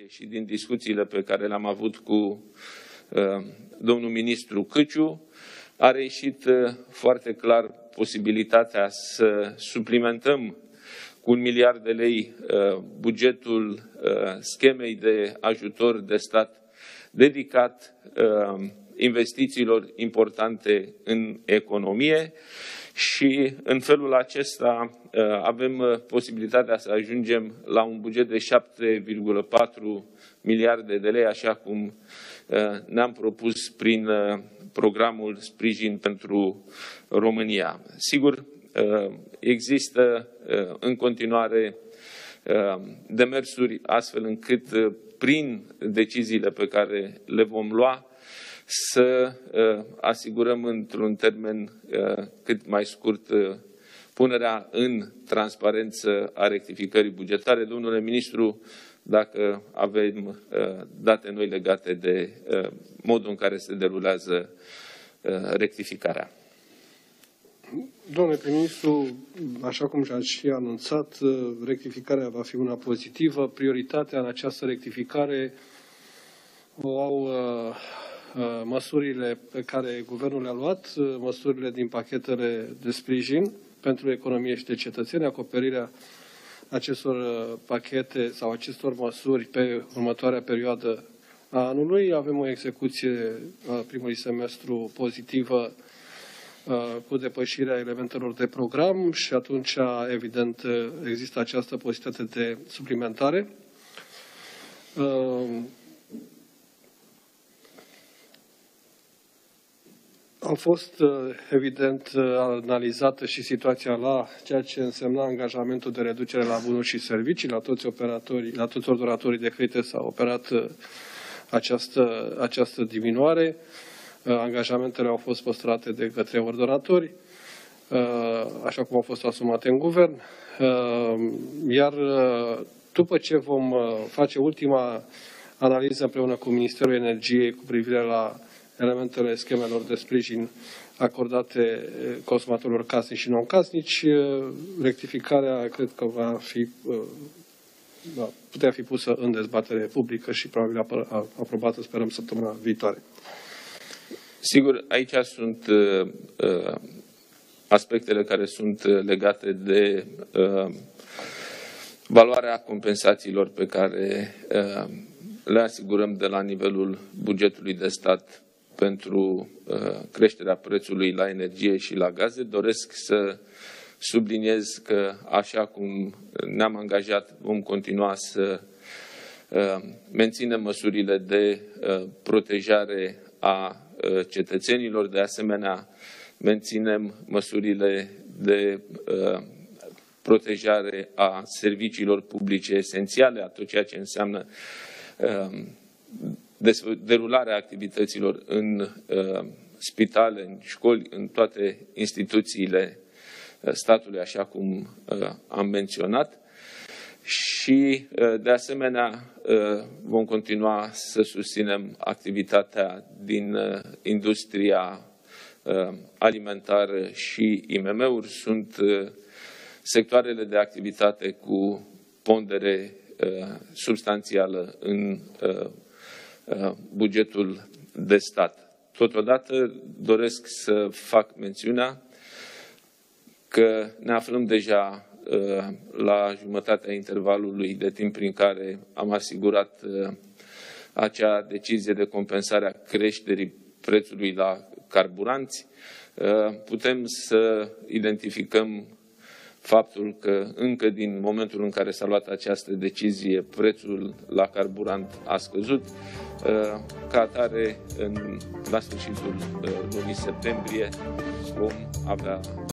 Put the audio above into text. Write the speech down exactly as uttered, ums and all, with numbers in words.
atenție și din discuțiile pe care le-am avut cu uh, domnul ministru Căciu, a reieșit uh, foarte clar posibilitatea să suplimentăm cu un miliard de lei uh, bugetul uh, schemei de ajutor de stat dedicat uh, investițiilor importante în economie și în felul acesta uh, avem posibilitatea să ajungem la un buget de șapte virgulă patru miliarde de lei, așa cum uh, ne-am propus prin uh, programul Sprijin pentru România. Sigur, uh, există uh, în continuare uh, demersuri astfel încât uh, prin deciziile pe care le vom lua să uh, asigurăm într-un termen uh, cât mai scurt uh, punerea în transparență a rectificării bugetare. Domnule ministru, dacă avem uh, date noi legate de uh, modul în care se derulează uh, rectificarea. Domnule prim-ministru, așa cum ați și anunțat, rectificarea va fi una pozitivă. Prioritatea în această rectificare o au uh, uh, măsurile pe care guvernul le-a luat, uh, măsurile din pachetele de sprijin pentru economie și de cetățeni, acoperirea acestor uh, pachete sau acestor măsuri pe următoarea perioadă a anului. Avem o execuție a primului semestru pozitivă cu depășirea elementelor de program și atunci, evident, există această posibilitate de suplimentare. A fost, evident, analizată și situația la ceea ce însemna angajamentul de reducere la bunuri și servicii. La toți operatorii, la toți ordonatorii de credite s-a operat această, această diminuare. Angajamentele au fost păstrate de către ordonatori, așa cum au fost asumate în guvern. Iar după ce vom face ultima analiză împreună cu Ministerul Energiei cu privire la elementele schemelor de sprijin acordate consumatorilor casnici și non-casnici, rectificarea cred că va fi va putea fi pusă în dezbatere publică și probabil aprobată, sperăm, săptămâna viitoare. Sigur, aici sunt uh, uh, aspectele care sunt legate de uh, valoarea compensațiilor pe care uh, le asigurăm de la nivelul bugetului de stat pentru uh, creșterea prețului la energie și la gaze. Doresc să subliniez că, așa cum ne-am angajat, vom continua să uh, menținem măsurile de uh, protejare a cetățenilor. De asemenea, menținem măsurile de uh, protejare a serviciilor publice esențiale, a tot ceea ce înseamnă uh, derularea activităților în uh, spitale, în școli, în toate instituțiile statului, așa cum uh, am menționat. Și, de asemenea, vom continua să susținem activitatea din industria alimentară și I M M-uri. Sunt sectoarele de activitate cu pondere substanțială în bugetul de stat. Totodată doresc să fac mențiunea că ne aflăm deja la jumătatea intervalului de timp prin care am asigurat acea decizie de compensare a creșterii prețului la carburanți. Putem să identificăm faptul că încă din momentul în care s-a luat această decizie, prețul la carburant a scăzut. Ca atare, în, la sfârșitul lunii septembrie vom avea